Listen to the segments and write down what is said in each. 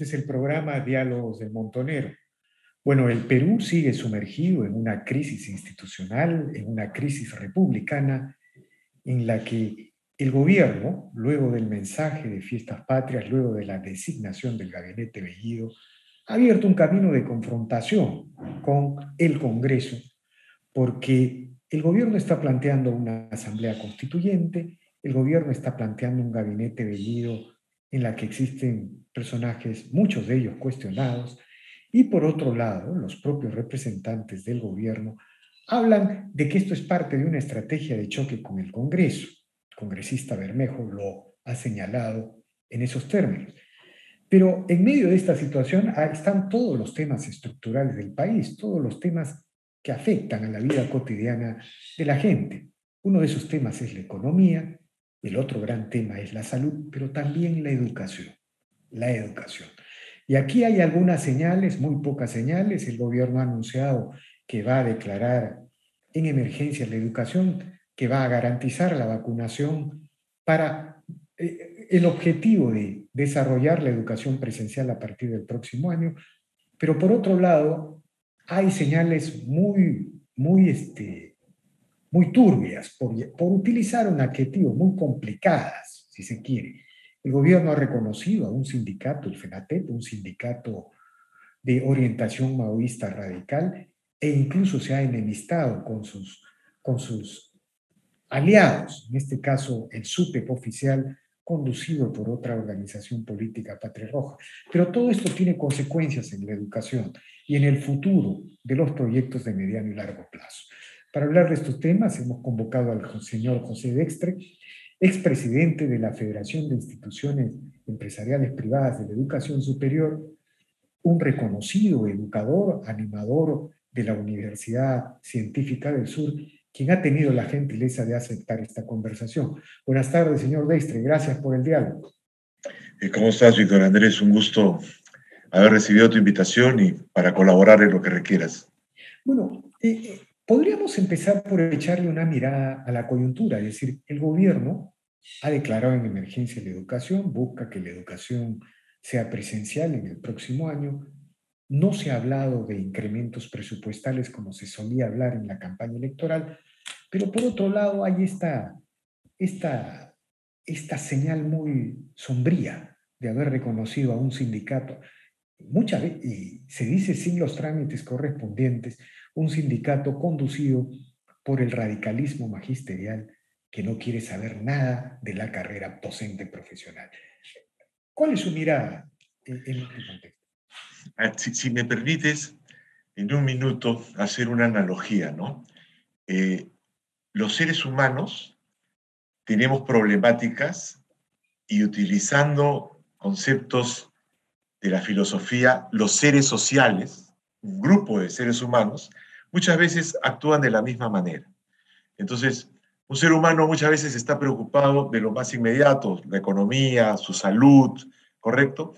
Este es el programa Diálogos del Montonero. Bueno, el Perú sigue sumergido en una crisis institucional, en una crisis republicana, en la que el gobierno, luego del mensaje de Fiestas Patrias, luego de la designación del gabinete Bellido, ha abierto un camino de confrontación con el Congreso, porque el gobierno está planteando una asamblea constituyente, el gobierno está planteando un gabinete Bellido en la que existen personajes, muchos de ellos cuestionados, y por otro lado, los propios representantes del gobierno hablan de que esto es parte de una estrategia de choque con el Congreso. El congresista Bermejo lo ha señalado en esos términos. Pero en medio de esta situación están todos los temas estructurales del país, todos los temas que afectan a la vida cotidiana de la gente. Uno de esos temas es la economía, el otro gran tema es la salud, pero también la educación. La educación. Y aquí hay algunas señales, muy pocas señales. El gobierno ha anunciado que va a declarar en emergencia la educación, que va a garantizar la vacunación para el objetivo de desarrollar la educación presencial a partir del próximo año. Pero por otro lado, hay señales muy turbias, por utilizar un adjetivo, muy complicadas, si se quiere. El gobierno ha reconocido a un sindicato, el FENATEP, un sindicato de orientación maoísta radical, e incluso se ha enemistado con sus aliados, en este caso el SUTEP oficial, conducido por otra organización política, Patria Roja. Pero todo esto tiene consecuencias en la educación y en el futuro de los proyectos de mediano y largo plazo. Para hablar de estos temas hemos convocado al señor José Dextre, expresidente de la Federación de Instituciones Empresariales Privadas de la Educación Superior, un reconocido educador, animador de la Universidad Científica del Sur, quien ha tenido la gentileza de aceptar esta conversación. Buenas tardes, señor Dextre, gracias por el diálogo. ¿Cómo estás, Víctor Andrés? Un gusto haber recibido tu invitación y para colaborar en lo que requieras. Bueno, podríamos empezar por echarle una mirada a la coyuntura, es decir, el gobierno ha declarado en emergencia la educación, busca que la educación sea presencial en el próximo año. No se ha hablado de incrementos presupuestales como se solía hablar en la campaña electoral, pero por otro lado hay esta, esta señal muy sombría de haber reconocido a un sindicato, muchas veces, y se dice sin los trámites correspondientes, un sindicato conducido por el radicalismo magisterial que no quiere saber nada de la carrera docente profesional. ¿Cuál es su mirada en este contexto? Si me permites, en un minuto, hacer una analogía, ¿no? Los seres humanos tenemos problemáticas y utilizando conceptos de la filosofía, los seres sociales, un grupo de seres humanos, muchas veces actúan de la misma manera. Entonces, un ser humano muchas veces está preocupado de lo más inmediato, la economía, su salud, ¿correcto?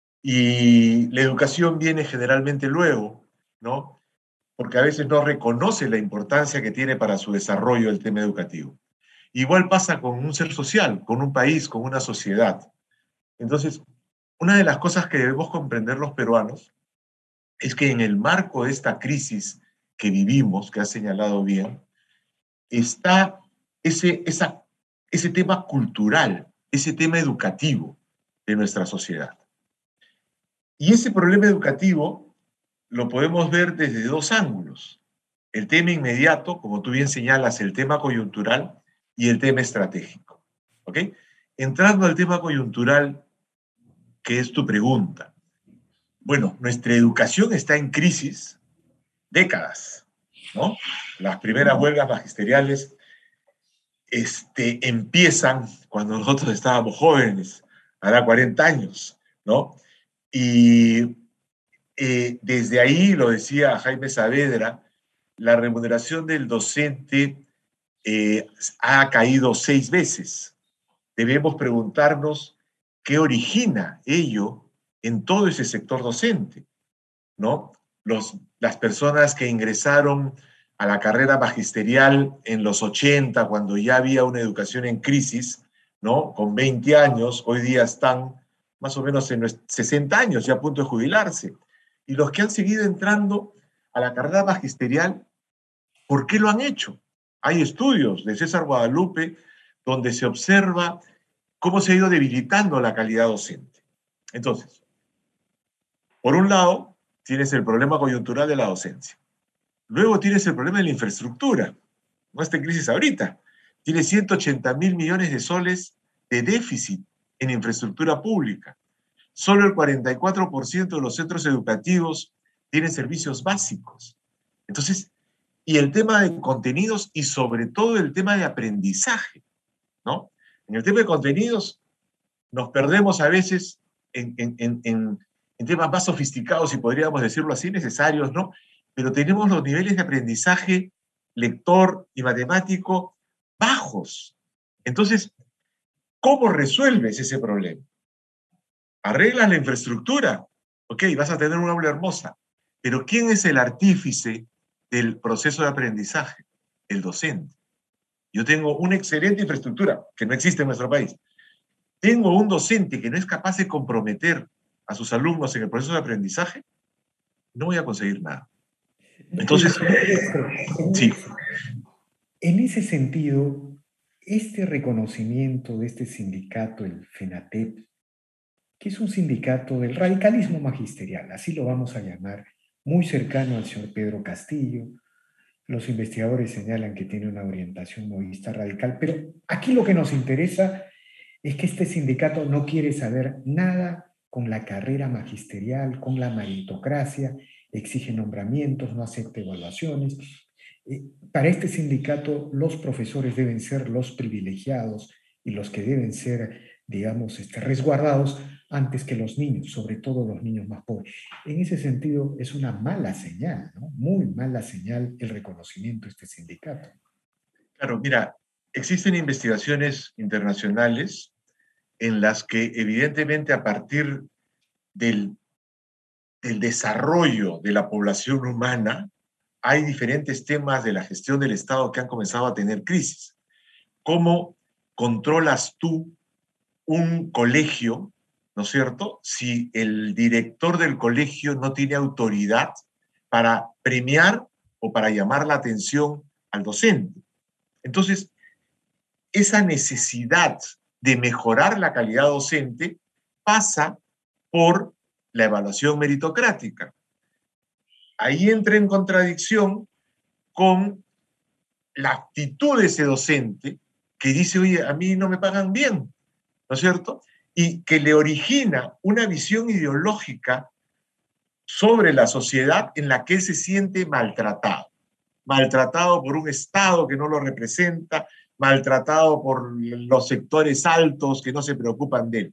Y la educación viene generalmente luego, ¿no? Porque a veces no reconoce la importancia que tiene para su desarrollo el tema educativo. Igual pasa con un ser social, con un país, con una sociedad. Entonces, una de las cosas que debemos comprender los peruanos es que en el marco de esta crisis que vivimos, que has señalado bien, está ese tema cultural, ese tema educativo de nuestra sociedad. Y ese problema educativo lo podemos ver desde dos ángulos. El tema inmediato, como tú bien señalas, el tema coyuntural y el tema estratégico. ¿Ok? Entrando al tema coyuntural, que es tu pregunta. Bueno, nuestra educación está en crisis décadas, ¿no? Las primeras huelgas magisteriales empiezan cuando nosotros estábamos jóvenes, hará 40 años, ¿no? Y desde ahí, lo decía Jaime Saavedra, la remuneración del docente ha caído 6 veces. Debemos preguntarnos qué origina ello en todo ese sector docente, ¿no? Las personas que ingresaron a la carrera magisterial en los 80, cuando ya había una educación en crisis, ¿no? Con 20 años, hoy día están más o menos en 60 años, ya a punto de jubilarse. Y los que han seguido entrando a la carrera magisterial, ¿por qué lo han hecho? Hay estudios de César Guadalupe donde se observa cómo se ha ido debilitando la calidad docente. Entonces, por un lado, tienes el problema coyuntural de la docencia. Luego tienes el problema de la infraestructura. No está en crisis ahorita. Tiene 180.000 millones de soles de déficit en infraestructura pública. Solo el 44% de los centros educativos tienen servicios básicos. Entonces, y el tema de contenidos y sobre todo el tema de aprendizaje, ¿no? En el tema de contenidos nos perdemos a veces en temas más sofisticados, si podríamos decirlo así, necesarios, ¿no? Pero tenemos los niveles de aprendizaje lector y matemático bajos. Entonces, ¿cómo resuelves ese problema? Arreglas la infraestructura, ok, vas a tener una aula hermosa, pero ¿quién es el artífice del proceso de aprendizaje? El docente. Yo tengo una excelente infraestructura que no existe en nuestro país. Tengo un docente que no es capaz de comprometer a sus alumnos en el proceso de aprendizaje, no voy a conseguir nada. Entonces, sí. En ese sentido, este reconocimiento de este sindicato, el FENATEP, que es un sindicato del radicalismo magisterial, así lo vamos a llamar, muy cercano al señor Pedro Castillo. Los investigadores señalan que tiene una orientación movista radical, pero aquí lo que nos interesa es que este sindicato no quiere saber nada con la carrera magisterial, con la meritocracia, exige nombramientos, no acepta evaluaciones. Para este sindicato, los profesores deben ser los privilegiados y los que deben ser, digamos, resguardados antes que los niños, sobre todo los niños más pobres. En ese sentido, es una mala señal, ¿no? Muy mala señal el reconocimiento de este sindicato. Claro, mira, existen investigaciones internacionales en las que evidentemente a partir del desarrollo de la población humana hay diferentes temas de la gestión del Estado que han comenzado a tener crisis. ¿Cómo controlas tú un colegio, ¿no es cierto?, si el director del colegio no tiene autoridad para premiar o para llamar la atención al docente? Entonces, esa necesidad de mejorar la calidad docente pasa por la evaluación meritocrática. Ahí entra en contradicción con la actitud de ese docente que dice, oye, a mí no me pagan bien, ¿no es cierto? Y que le origina una visión ideológica sobre la sociedad en la que él se siente maltratado. Maltratado por un Estado que no lo representa, maltratado por los sectores altos que no se preocupan de él.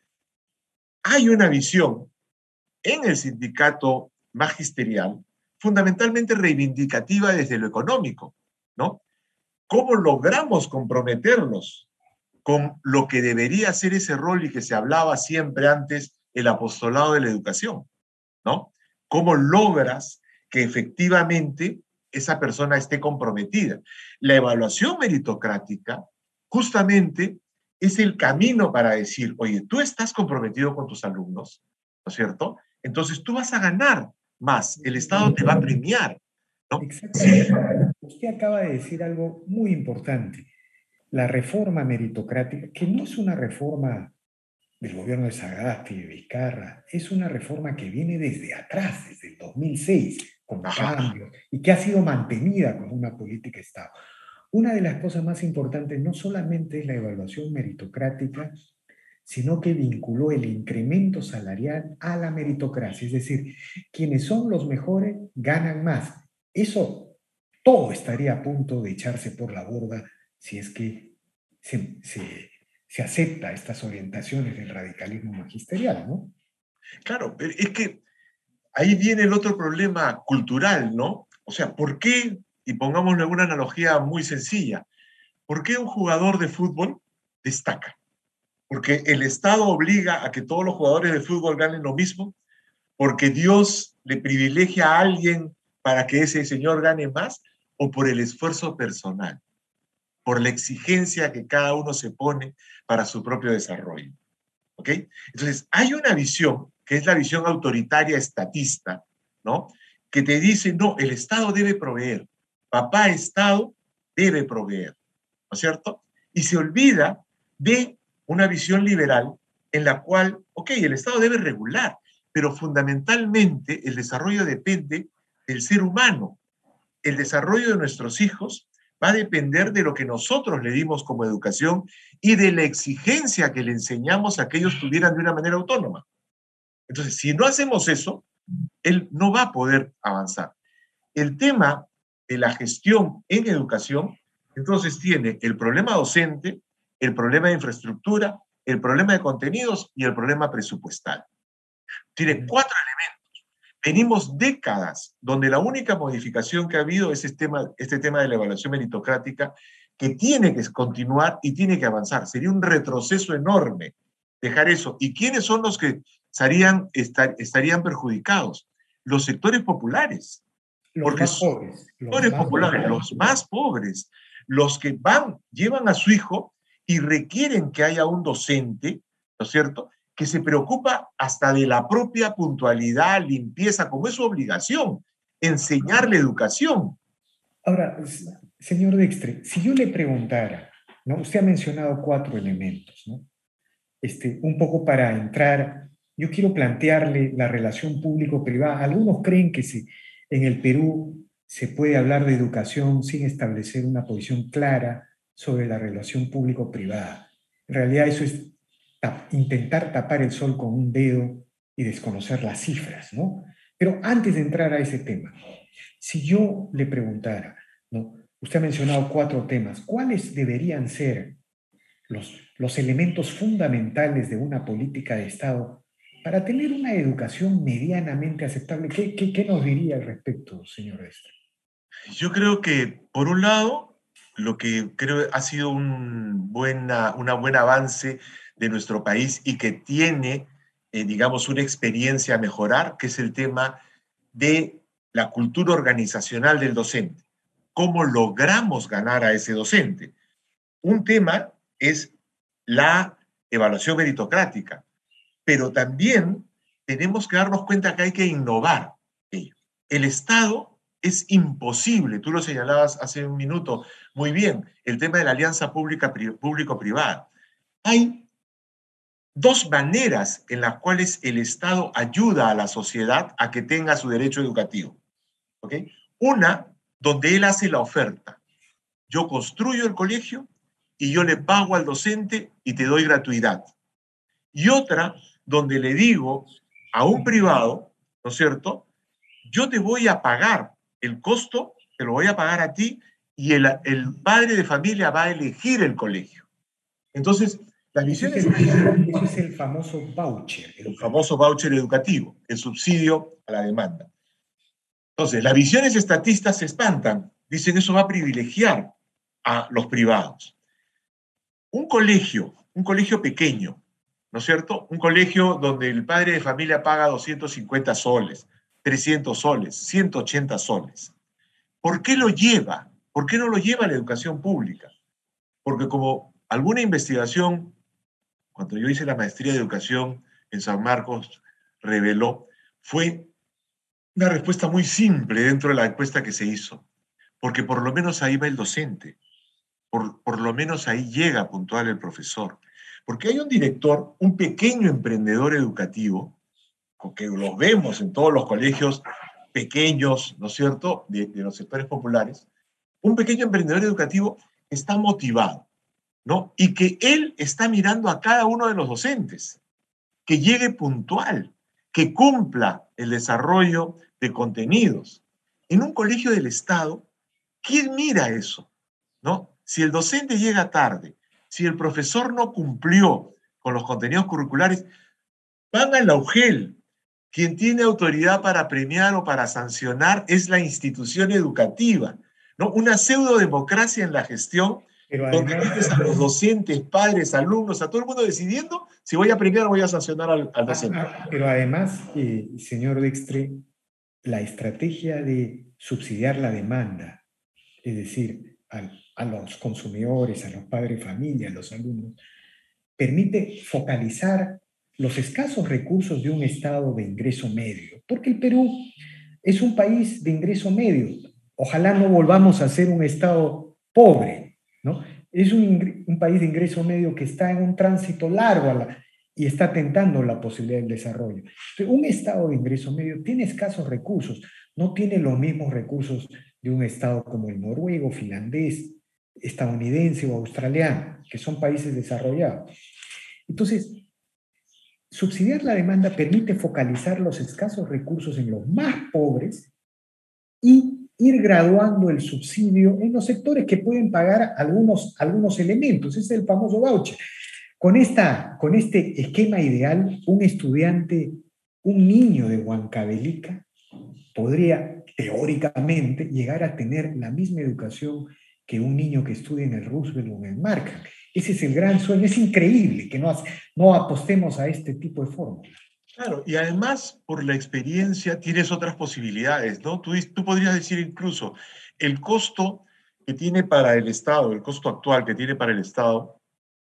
Hay una visión en el sindicato magisterial fundamentalmente reivindicativa desde lo económico, ¿no? ¿Cómo logramos comprometerlos con lo que debería ser ese rol y que se hablaba siempre antes, el apostolado de la educación, ¿no? ¿Cómo logras que efectivamente esa persona esté comprometida? La evaluación meritocrática justamente es el camino para decir, oye, tú estás comprometido con tus alumnos, ¿no es cierto? Entonces tú vas a ganar más, el Estado te va a premiar, ¿no? Exactamente. Usted acaba de decir algo muy importante. La reforma meritocrática, que no es una reforma del gobierno de Sagasti, de Vizcarra, es una reforma que viene desde atrás, desde el 2006, con cambios, y que ha sido mantenida como una política de Estado. Una de las cosas más importantes no solamente es la evaluación meritocrática, sino que vinculó el incremento salarial a la meritocracia, es decir, quienes son los mejores ganan más. Eso todo estaría a punto de echarse por la borda si es que se acepta estas orientaciones del radicalismo magisterial, ¿no? Claro, pero es que ahí viene el otro problema cultural, ¿no? O sea, ¿por qué, y pongámosle una analogía muy sencilla, ¿por qué un jugador de fútbol destaca? Porque el Estado obliga a que todos los jugadores de fútbol ganen lo mismo, porque Dios le privilegia a alguien para que ese señor gane más, o por el esfuerzo personal, por la exigencia que cada uno se pone para su propio desarrollo. ¿Ok? ¿ok? Entonces, hay una visión, que es la visión autoritaria estatista, ¿no? Que te dice, no, el Estado debe proveer, papá Estado debe proveer, ¿no es cierto? Y se olvida de una visión liberal en la cual, ok, el Estado debe regular, pero fundamentalmente el desarrollo depende del ser humano. El desarrollo de nuestros hijos va a depender de lo que nosotros le dimos como educación y de la exigencia que le enseñamos a que ellos tuvieran de una manera autónoma. Entonces, si no hacemos eso, él no va a poder avanzar. El tema de la gestión en educación, entonces tiene el problema docente, el problema de infraestructura, el problema de contenidos y el problema presupuestal. Tiene cuatro elementos. Venimos décadas donde la única modificación que ha habido es este tema de la evaluación meritocrática que tiene que continuar y tiene que avanzar. Sería un retroceso enorme dejar eso. ¿Y quiénes son los que estarían perjudicados? Los sectores populares. Los Porque más son pobres, los sectores populares, los más pobres, los que llevan a su hijo y requieren que haya un docente, ¿no es cierto?, que se preocupa hasta de la propia puntualidad, limpieza, como es su obligación, enseñarle educación. Ahora, señor Dextre, si yo le preguntara, ¿no? Usted ha mencionado cuatro elementos, ¿no? Un poco para entrar, yo quiero plantearle la relación público-privada. Algunos creen que en el Perú se puede hablar de educación sin establecer una posición clara sobre la relación público-privada. En realidad eso es intentar tapar el sol con un dedo y desconocer las cifras, ¿no? Pero antes de entrar a ese tema, si yo le preguntara, ¿no? Usted ha mencionado cuatro temas, ¿cuáles deberían ser los elementos fundamentales de una política de Estado para tener una educación medianamente aceptable? ¿Qué nos diría al respecto, señor Estre? Yo creo que, por un lado, lo que creo ha sido una buen avance de nuestro país y que tiene, digamos, una experiencia a mejorar, que es el tema de la cultura organizacional del docente. ¿Cómo logramos ganar a ese docente? Un tema es la evaluación meritocrática, pero también tenemos que darnos cuenta que hay que innovar. El Estado es imposible, tú lo señalabas hace un minuto muy bien, el tema de la alianza público-privada. Hay dos maneras en las cuales el Estado ayuda a la sociedad a que tenga su derecho educativo. ¿Ok? Una, donde él hace la oferta. Yo construyo el colegio y yo le pago al docente y te doy gratuidad. Y otra, donde le digo a un privado, ¿no es cierto? Yo te voy a pagar el costo, te lo voy a pagar a ti y el padre de familia va a elegir el colegio. Entonces, las visiones... Eso es el famoso voucher El educativo. famoso voucher educativo, el subsidio a la demanda. Entonces, las visiones estatistas se espantan. Dicen eso va a privilegiar a los privados. Un colegio pequeño, ¿no es cierto? Un colegio donde el padre de familia paga 250 soles, 300 soles, 180 soles. ¿Por qué lo lleva? ¿Por qué no lo lleva a la educación pública? Porque como alguna investigación, cuando yo hice la maestría de educación en San Marcos, reveló, fue una respuesta muy simple dentro de la encuesta que se hizo. Porque por lo menos ahí va el docente, por lo menos ahí llega puntual el profesor. Porque hay un director, un pequeño emprendedor educativo, que los vemos en todos los colegios pequeños, ¿no es cierto?, de los sectores populares, un pequeño emprendedor educativo está motivado, ¿no? Y que él está mirando a cada uno de los docentes, que llegue puntual, que cumpla el desarrollo de contenidos. En un colegio del Estado, ¿quién mira eso? ¿No? Si el docente llega tarde, si el profesor no cumplió con los contenidos curriculares, van al UGEL. Quien tiene autoridad para premiar o para sancionar es la institución educativa, ¿no? Una pseudodemocracia en la gestión, Pero donde además, tienes a los docentes, padres, alumnos, a todo el mundo decidiendo si voy a premiar o voy a sancionar al docente. señor Dextre, la estrategia de subsidiar la demanda, es decir, a los consumidores, a los padres de familia, a los alumnos, permite focalizar los escasos recursos de un Estado de ingreso medio, porque el Perú es un país de ingreso medio. Ojalá no volvamos a ser un Estado pobre, ¿no? Es un país de ingreso medio que está en un tránsito largo y está tentando la posibilidad del desarrollo. Entonces, un Estado de ingreso medio tiene escasos recursos, no tiene los mismos recursos de un Estado como el noruego, finlandés, estadounidense o australiano, que son países desarrollados. Entonces, subsidiar la demanda permite focalizar los escasos recursos en los más pobres y ir graduando el subsidio en los sectores que pueden pagar algunos elementos. Ese es el famoso voucher. Con este esquema ideal, un estudiante, un niño de Huancavelica, podría teóricamente llegar a tener la misma educación que un niño que estudia en el Roosevelt o en el Markham. Ese es el gran sueño. Es increíble que no apostemos a este tipo de fórmula. Claro, y además por la experiencia tienes otras posibilidades, ¿no? Tú podrías decir incluso el costo que tiene para el Estado, el costo actual que tiene para el Estado,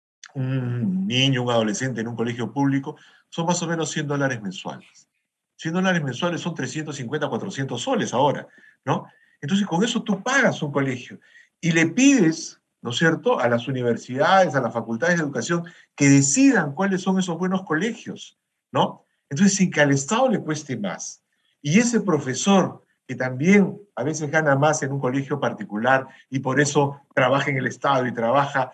un niño, un adolescente en un colegio público, son más o menos $100 mensuales. $100 mensuales son 350, 400 soles ahora, ¿no? Entonces con eso tú pagas un colegio y le pides, ¿no es cierto?, a las universidades, a las facultades de educación, que decidan cuáles son esos buenos colegios, ¿no? Entonces, sin que al Estado le cueste más. Y ese profesor que también a veces gana más en un colegio particular y por eso trabaja en el Estado y trabaja,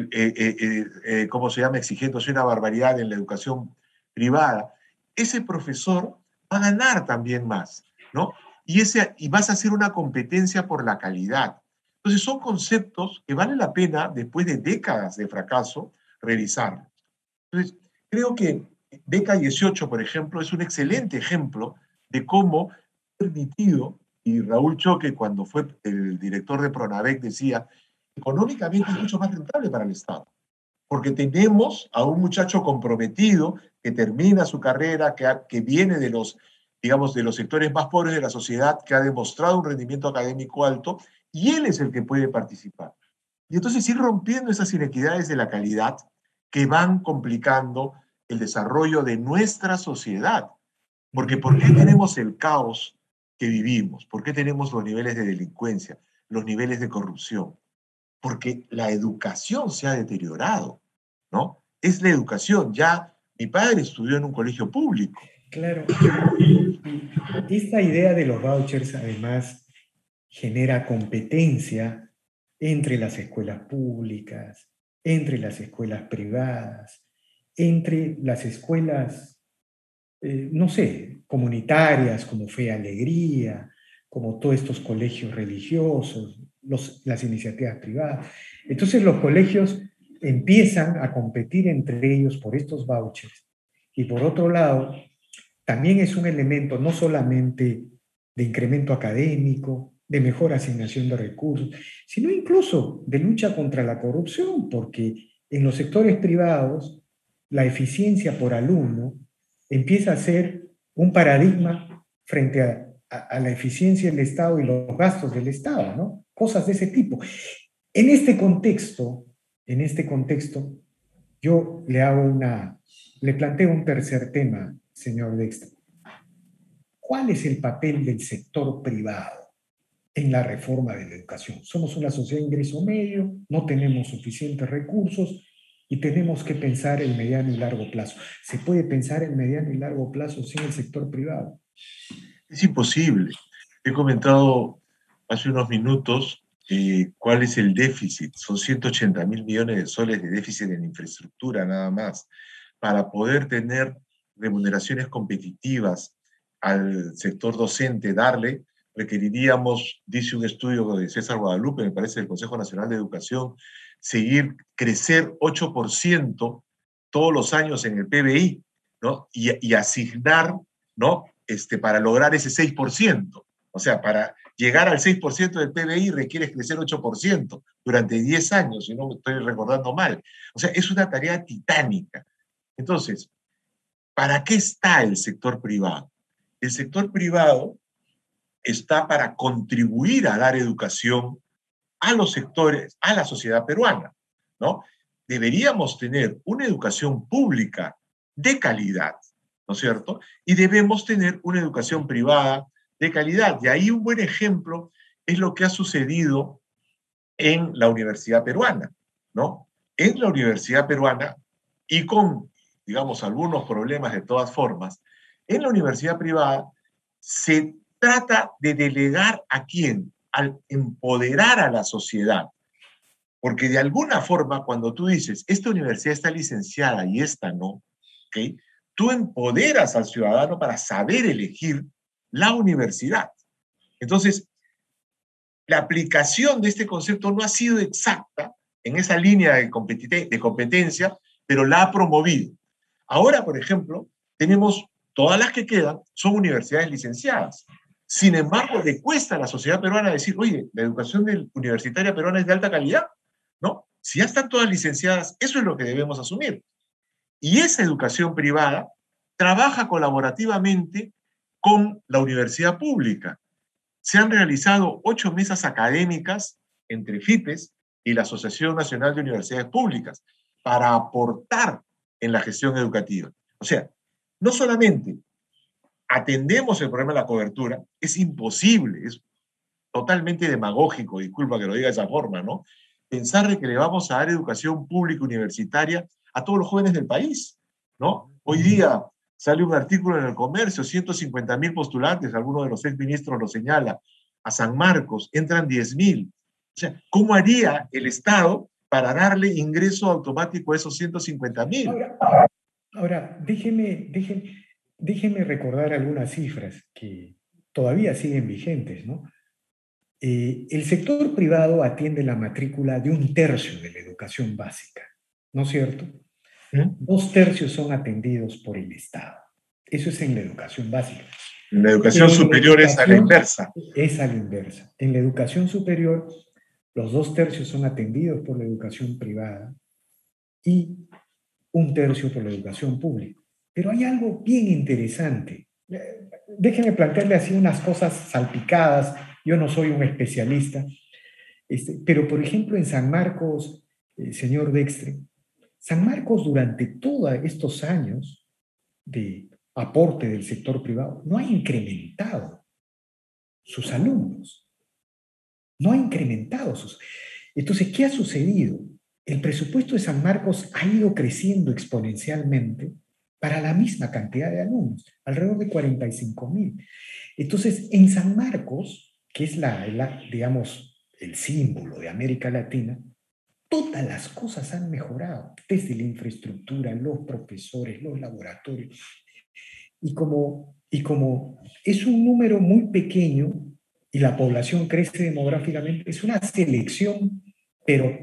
¿cómo se llama?, exigiéndose una barbaridad en la educación privada, ese profesor va a ganar también más, ¿no? Y vas a hacer una competencia por la calidad. Entonces, son conceptos que vale la pena, después de décadas de fracaso, revisar. Entonces, creo que Beca 18, por ejemplo, es un excelente ejemplo de cómo ha permitido, y Raúl Choque, cuando fue el director de Pronavec, decía, económicamente es mucho más rentable para el Estado, porque tenemos a un muchacho comprometido que termina su carrera, que viene de los, digamos, de los sectores más pobres de la sociedad, que ha demostrado un rendimiento académico alto, y él es el que puede participar. Y entonces ir rompiendo esas inequidades de la calidad que van complicando el desarrollo de nuestra sociedad. Porque ¿por qué tenemos el caos que vivimos? ¿Por qué tenemos los niveles de delincuencia, los niveles de corrupción? Porque la educación se ha deteriorado, ¿no? Es la educación. Ya mi padre estudió en un colegio público. Claro. Esta idea de los vouchers además genera competencia entre las escuelas públicas, entre las escuelas privadas, entre las escuelas, no sé, comunitarias como Fe y Alegría, como todos estos colegios religiosos, las iniciativas privadas. Entonces los colegios empiezan a competir entre ellos por estos vouchers. Y por otro lado, también es un elemento no solamente de incremento académico, de mejor asignación de recursos, sino incluso de lucha contra la corrupción, porque en los sectores privados la eficiencia por alumno empieza a ser un paradigma frente a la eficiencia del Estado y los gastos del Estado, ¿no? Cosas de ese tipo. En en este contexto, yo le planteo un tercer tema, señor Dexter. ¿Cuál es el papel del sector privado en la reforma de la educación? Somos una sociedad de ingreso medio, no tenemos suficientes recursos y tenemos que pensar en mediano y largo plazo. ¿Se puede pensar en mediano y largo plazo sin el sector privado? Es imposible. He comentado hace unos minutos cuál es el déficit. Son 180.000 millones de soles de déficit en infraestructura nada más. Para poder tener remuneraciones competitivas al sector docente, requeriríamos, dice un estudio de César Guadalupe, me parece, del Consejo Nacional de Educación, crecer 8% todos los años en el PBI, ¿no? Y asignar, ¿no?, para lograr ese 6%. O sea, para llegar al 6% del PBI requieres crecer 8% durante 10 años, si no me estoy recordando mal. O sea, es una tarea titánica. Entonces, ¿para qué está el sector privado? El sector privado está para contribuir a dar educación a los sectores, a la sociedad peruana, ¿no? Deberíamos tener una educación pública de calidad, ¿no es cierto? Y debemos tener una educación privada de calidad. Y ahí un buen ejemplo es lo que ha sucedido en la Universidad Peruana, ¿no? En la Universidad Peruana, y con, digamos, algunos problemas de todas formas, en la universidad privada se trata de delegar a quién, al empoderar a la sociedad. Porque de alguna forma, cuando tú dices, esta universidad está licenciada y esta no, ¿ok? Tú empoderas al ciudadano para saber elegir la universidad. Entonces, la aplicación de este concepto no ha sido exacta en esa línea de competencia, pero la ha promovido. Ahora, por ejemplo, tenemos todas las que quedan, son universidades licenciadas. Sin embargo, le cuesta a la sociedad peruana decir, oye, la educación universitaria peruana es de alta calidad, ¿no? Si ya están todas licenciadas, eso es lo que debemos asumir. Y esa educación privada trabaja colaborativamente con la universidad pública. Se han realizado 8 mesas académicas entre FIPES y la Asociación Nacional de Universidades Públicas para aportar en la gestión educativa. O sea, no solamente atendemos el problema de la cobertura, es imposible, es totalmente demagógico, disculpa que lo diga de esa forma, ¿no? Pensar de que le vamos a dar educación pública universitaria a todos los jóvenes del país, ¿no? Hoy día sale un artículo en El Comercio, 150.000 postulantes, alguno de los exministros lo señala, a San Marcos entran 10.000. O sea, ¿cómo haría el Estado para darle ingreso automático a esos 150.000? Ahora déjeme recordar algunas cifras que todavía siguen vigentes, ¿no? El sector privado atiende la matrícula de 1/3 de la educación básica, ¿no es cierto? ¿Mm? 2/3 son atendidos por el Estado. Eso es en la educación básica. La educación Pero en la superior es a la educación inversa. es a la inversa. En la educación superior, los 2/3 son atendidos por la educación privada y 1/3 por la educación pública. Pero hay algo bien interesante. Déjenme plantearle así unas cosas salpicadas. Yo no soy un especialista, pero por ejemplo en San Marcos, señor Dextre, San Marcos durante todos estos años de aporte del sector privado no ha incrementado sus alumnos, no ha incrementado sus... Entonces, ¿qué ha sucedido? El presupuesto de San Marcos ha ido creciendo exponencialmente para la misma cantidad de alumnos, alrededor de 45.000. Entonces, en San Marcos, que es digamos, el símbolo de América Latina, todas las cosas han mejorado, desde la infraestructura, los profesores, los laboratorios. Y como es un número muy pequeño y la población crece demográficamente, es una selección, pero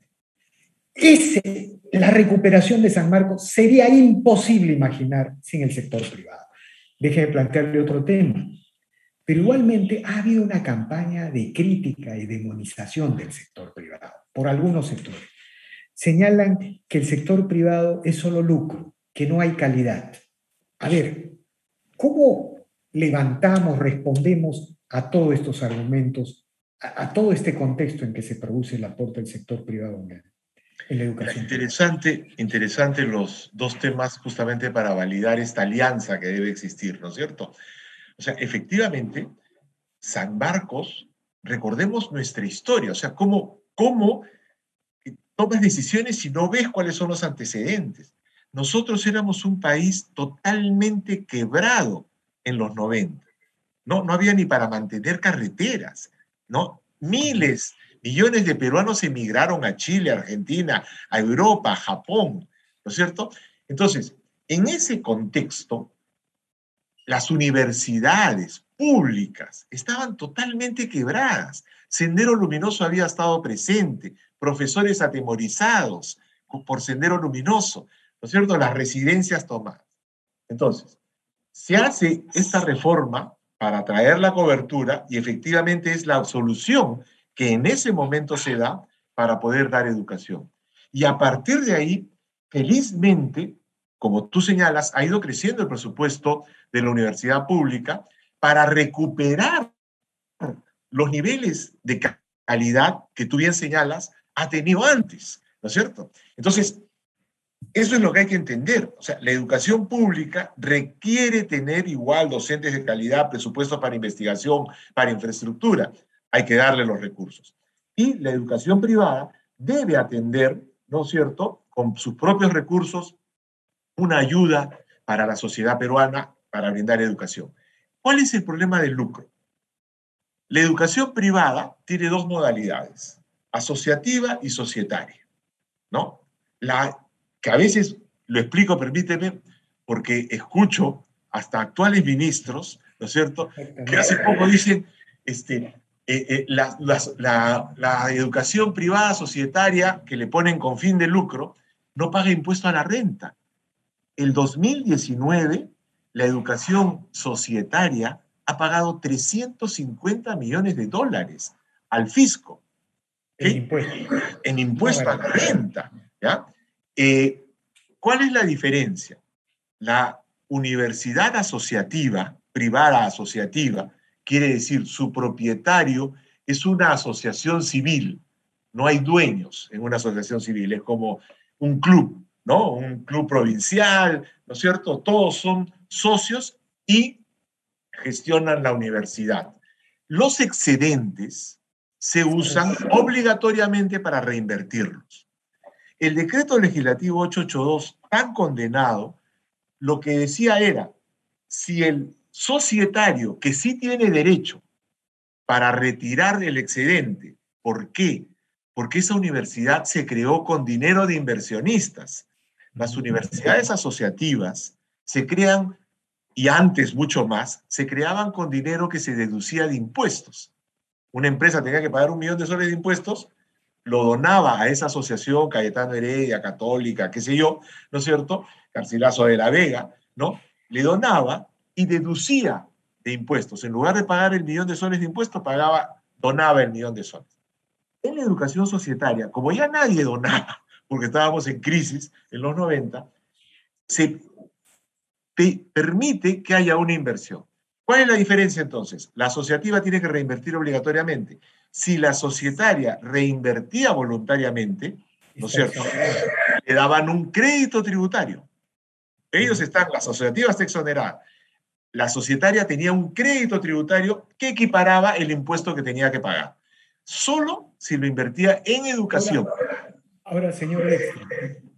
la recuperación de San Marcos sería imposible imaginar sin el sector privado. Déjeme plantearle otro tema. Pero igualmente ha habido una campaña de crítica y demonización del sector privado por algunos sectores. Señalan que el sector privado es solo lucro, que no hay calidad. A ver, ¿cómo levantamos, respondemos a todos estos argumentos, a todo este contexto en que se produce el aporte del sector privado en la educación privada? Interesante los dos temas justamente para validar esta alianza que debe existir, ¿no es cierto? O sea, efectivamente, San Marcos, recordemos nuestra historia, o sea, cómo tomas decisiones si no ves cuáles son los antecedentes. Nosotros éramos un país totalmente quebrado en los 90. No había ni para mantener carreteras, ¿no? Miles, millones de peruanos emigraron a Chile, a Argentina, a Europa, a Japón, ¿no es cierto? Entonces, en ese contexto, las universidades públicas estaban totalmente quebradas. Sendero Luminoso había estado presente, profesores atemorizados por Sendero Luminoso, ¿no es cierto? Las residencias tomadas. Entonces, se hace esta reforma para traer la cobertura y efectivamente es la solución que en ese momento se da para poder dar educación. Y a partir de ahí, felizmente, como tú señalas, ha ido creciendo el presupuesto de la universidad pública para recuperar los niveles de calidad que tú bien señalas ha tenido antes, ¿no es cierto? Entonces, Eso es lo que hay que entender. O sea, la educación pública requiere tener igual docentes de calidad, presupuestos para investigación, para infraestructura. Hay que darle los recursos. Y la educación privada debe atender, ¿no es cierto?, con sus propios recursos, una ayuda para la sociedad peruana para brindar educación. ¿Cuál es el problema del lucro? La educación privada tiene dos modalidades, asociativa y societaria, ¿no? Que a veces, lo explico, permíteme, porque escucho hasta actuales ministros, ¿no es cierto?, que hace poco dicen, la educación privada societaria que le ponen con fin de lucro no paga impuesto a la renta. El 2019, la educación societaria ha pagado 350 millones de dólares al fisco. En impuestos. En impuesto a la renta. ¿Ya? ¿Cuál es la diferencia? La universidad asociativa, privada asociativa, quiere decir su propietario es una asociación civil. No hay dueños en una asociación civil, es como un club, ¿no? Un club provincial, ¿no es cierto? Todos son socios y gestionan la universidad. Los excedentes se usan obligatoriamente para reinvertirlos. El decreto legislativo 882, tan condenado, lo que decía era, si el societario que sí tiene derecho para retirar el excedente, ¿por qué? Porque esa universidad se creó con dinero de inversionistas. Las universidades asociativas se crean, y antes mucho más, se creaban con dinero que se deducía de impuestos. Una empresa tenía que pagar $1 millón de impuestos, lo donaba a esa asociación, Cayetano Heredia, Católica, qué sé yo, ¿no es cierto? Garcilaso de la Vega, ¿no? Le donaba y deducía de impuestos. En lugar de pagar $1 millón de impuestos, donaba $1 millón. En la educación societaria, como ya nadie donaba, porque estábamos en crisis en los 90, se permite que haya una inversión. ¿Cuál es la diferencia entonces? La asociativa tiene que reinvertir obligatoriamente. Si la societaria reinvertía voluntariamente, ¿no es cierto?, le daban un crédito tributario. La asociativa está exonerada. La societaria tenía un crédito tributario que equiparaba el impuesto que tenía que pagar. Solo si lo invertía en educación. Ahora señor Lexton,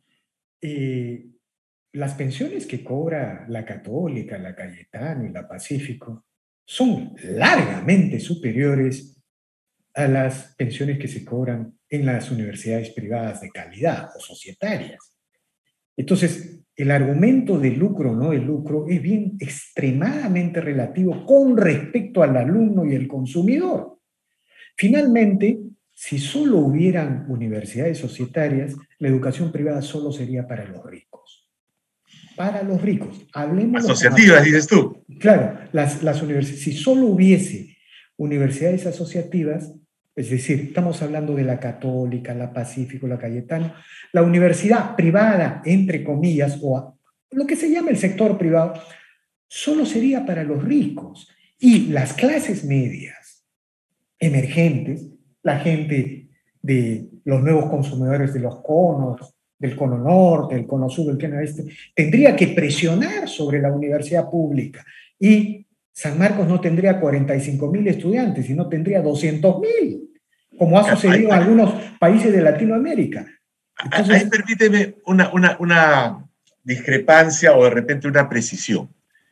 las pensiones que cobra la Católica, la Cayetano y la Pacífico son largamente superiores a las pensiones que se cobran en las universidades privadas de calidad o societarias. Entonces, el argumento de lucro o no de lucro es bien extremadamente relativo con respecto al alumno y el consumidor. Finalmente, si solo hubieran universidades societarias, la educación privada solo sería para los ricos. Para los ricos. Hablemos asociativas, dices tú. Claro, las universidades, si solo hubiese universidades asociativas, es decir, estamos hablando de la Católica, la Pacífico, la Cayetano, la universidad privada, entre comillas, o lo que se llama el sector privado, solo sería para los ricos. Y las clases medias, emergentes, la gente de los nuevos consumidores de los conos, del cono norte, del cono sur, del cono este, tendría que presionar sobre la universidad pública. Y San Marcos no tendría 45.000 estudiantes, sino tendría 200.000, como ha sucedido en algunos países de Latinoamérica. Entonces, ahí permíteme una discrepancia o de repente una precisión.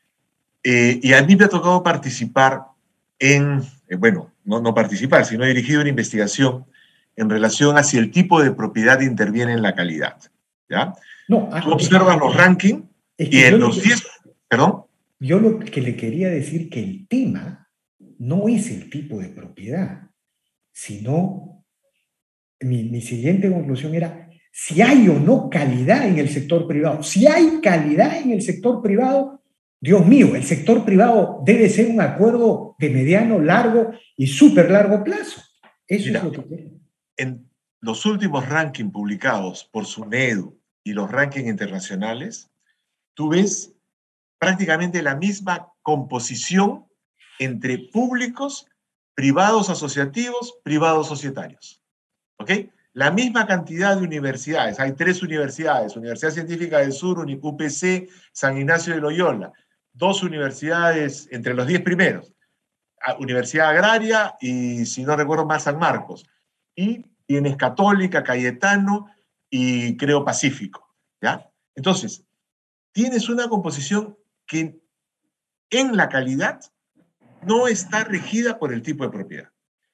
Y a mí me ha tocado participar bueno, no participar, sino he dirigido una investigación en relación a si el tipo de propiedad interviene en la calidad. ¿Ya? No, tú observas los rankings y en los 10... ¿Perdón? Yo lo que le quería decir que el tema no es el tipo de propiedad, sino mi siguiente conclusión era si hay o no calidad en el sector privado. Si hay calidad en el sector privado, Dios mío, el sector privado debe ser un acuerdo de mediano, largo y súper largo plazo. Eso es lo que quiero. En los últimos rankings publicados por SUNEDU y los rankings internacionales, tú ves prácticamente la misma composición entre públicos, privados asociativos, privados societarios. ¿Ok? la misma cantidad de universidades. Hay 3 universidades, Universidad Científica del Sur, UPC, San Ignacio de Loyola. 2 universidades entre los 10 primeros. Universidad Agraria y, si no recuerdo mal, San Marcos. Y tienes Católica, Cayetano y creo Pacífico. ¿Ya? Entonces, tienes una composición que en la calidad no está regida por el tipo de propiedad.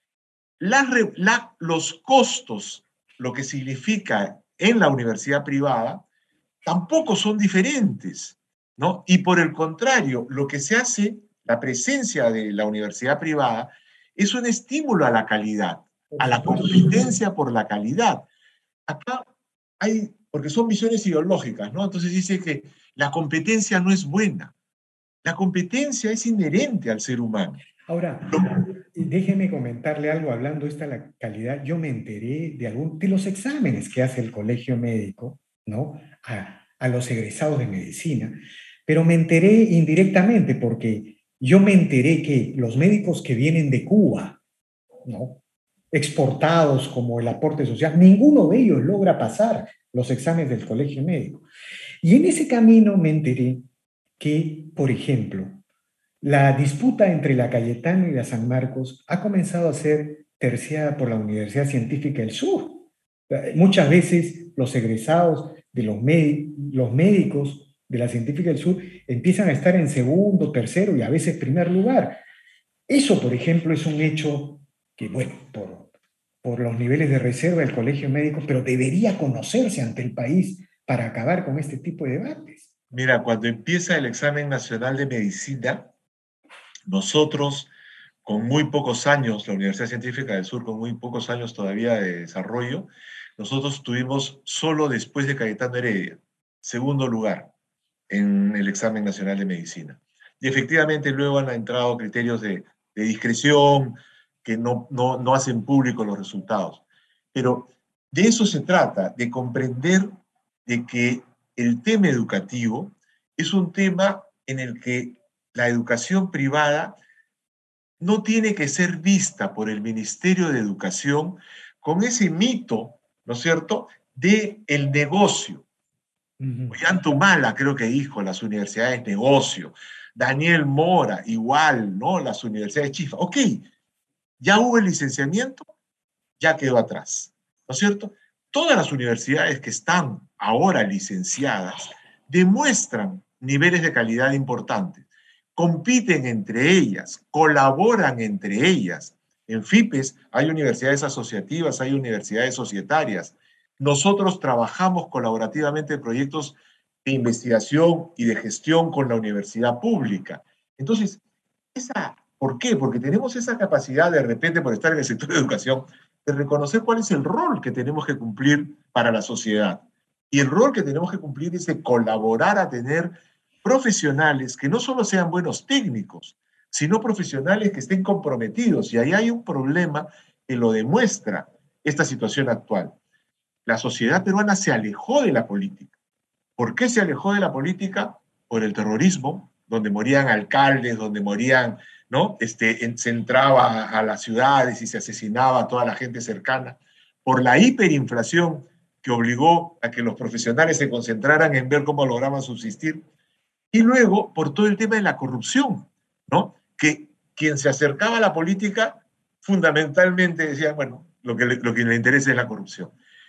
Los costos, lo que significa en la universidad privada, tampoco son diferentes, ¿no? Y por el contrario, lo que se hace, la presencia de la universidad privada, es un estímulo a la calidad, a la competencia por la calidad. Acá hay, porque son visiones ideológicas, ¿no? Entonces dice que la competencia no es buena. La competencia es inherente al ser humano. Ahora, déjeme comentarle algo hablando de la calidad. Yo me enteré de los exámenes que hace el colegio médico, ¿no? A los egresados de medicina, pero me enteré indirectamente porque yo me enteré que los médicos que vienen de Cuba, ¿no? Exportados como el aporte social, ninguno de ellos logra pasar los exámenes del colegio médico. Y en ese camino me enteré que, por ejemplo, la disputa entre la Cayetano y la San Marcos ha comenzado a ser terciada por la Universidad Científica del Sur. Muchas veces los egresados de los médicos de la Científica del Sur empiezan a estar en segundo, tercero y a veces primer lugar. Eso, por ejemplo, es un hecho que, bueno, por los niveles de reserva del colegio médico, pero debería conocerse ante el país para acabar con este tipo de debates. Mira, cuando empieza el examen nacional de medicina, nosotros, con muy pocos años, la Universidad Científica del Sur, con muy pocos años todavía de desarrollo, nosotros tuvimos solo después de Cayetano Heredia, segundo lugar en el examen nacional de medicina. Y efectivamente luego han entrado criterios de discreción que no hacen públicos los resultados. Pero de eso se trata, de comprender de que el tema educativo es un tema en el que la educación privada no tiene que ser vista por el Ministerio de Educación con ese mito, ¿no es cierto?, de el negocio. Ollantumala creo que dijo, las universidades negocio. Daniel Mora, igual, ¿no? Las universidades chifas. Ok, ya hubo el licenciamiento, ya quedó atrás, ¿no es cierto? Todas las universidades que están ahora licenciadas demuestran niveles de calidad importantes, compiten entre ellas, colaboran entre ellas. En FIPES hay universidades asociativas, hay universidades societarias. Nosotros trabajamos colaborativamente en proyectos de investigación y de gestión con la universidad pública. Entonces, ¿por qué? Porque tenemos esa capacidad de repente, por estar en el sector de educación, de reconocer cuál es el rol que tenemos que cumplir para la sociedad. Y el rol que tenemos que cumplir es de colaborar a tener profesionales que no solo sean buenos técnicos, sino profesionales que estén comprometidos. Y ahí hay un problema que lo demuestra esta situación actual. La sociedad peruana se alejó de la política. ¿Por qué se alejó de la política? Por el terrorismo, donde morían alcaldes, donde morían, ¿no? Se entraba a las ciudades y se asesinaba a toda la gente cercana. Por la hiperinflación que obligó a que los profesionales se concentraran en ver cómo lograban subsistir. Y luego, por todo el tema de la corrupción, ¿no? Que quien se acercaba a la política fundamentalmente decía, bueno, lo que le interesa es la corrupción.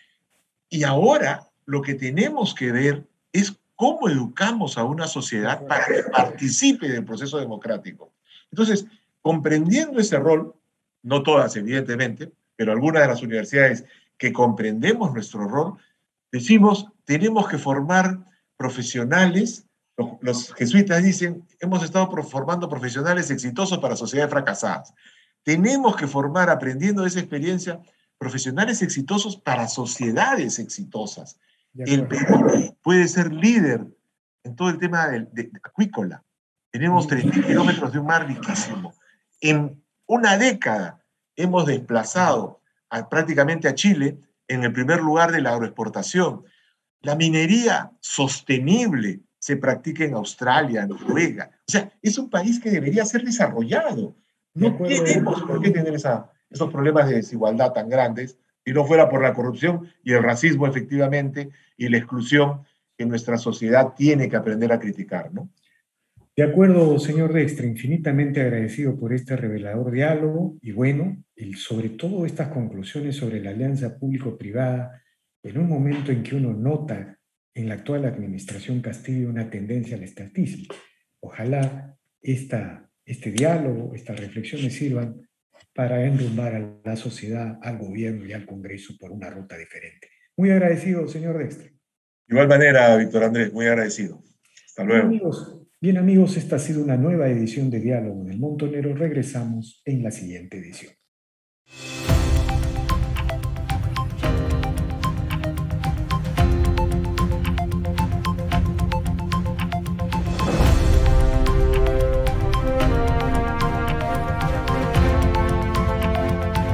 Y ahora lo que tenemos que ver es cómo educamos a una sociedad para que participe del proceso democrático. Entonces, comprendiendo ese rol, no todas evidentemente, pero algunas de las universidades que comprendemos nuestro rol, decimos, tenemos que formar profesionales. Los jesuitas dicen, hemos estado formando profesionales exitosos para sociedades fracasadas. Tenemos que formar, aprendiendo de esa experiencia, profesionales exitosos para sociedades exitosas. El Perú puede ser líder en todo el tema de acuícola. Tenemos 3.000 kilómetros de un mar riquísimo. En una década hemos desplazado prácticamente a Chile en el primer lugar de la agroexportación. La minería sostenible se practica en Australia, Noruega. O sea, es un país que debería ser desarrollado. No tenemos por qué tener esos problemas de desigualdad tan grandes si no fuera por la corrupción y el racismo, efectivamente, y la exclusión que nuestra sociedad tiene que aprender a criticar, ¿no? De acuerdo, señor Dextre, infinitamente agradecido por este revelador diálogo y bueno, y sobre todo estas conclusiones sobre la alianza público-privada en un momento en que uno nota en la actual administración Castillo una tendencia al estatismo. Ojalá este diálogo, estas reflexiones sirvan para enrumbar a la sociedad, al gobierno y al Congreso por una ruta diferente. Muy agradecido, señor Dextre. De igual manera, Víctor Andrés, muy agradecido. Hasta luego. Bien amigos, esta ha sido una nueva edición de Diálogo en el Montonero. Regresamos en la siguiente edición.